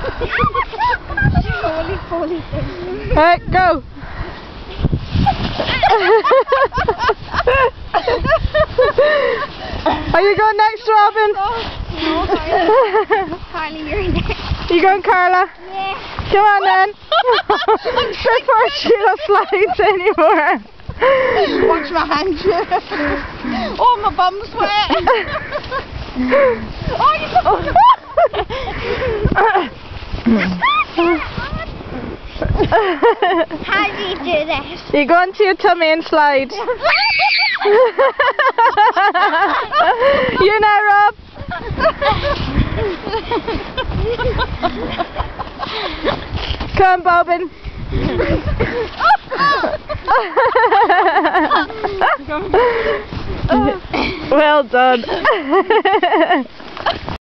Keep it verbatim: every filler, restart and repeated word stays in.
Holy, holy thing. Alright, go. Are you going next, Robin? No, Carly. Carly, you're next. You going, Carla? Yeah. Come on then. Before Sheila slides anymore. Watch my hands. Oh, my bum's wet. Oh, you How do you do this? You go into your tummy and slide. You now, Rob. Come, Bobbin. Well done.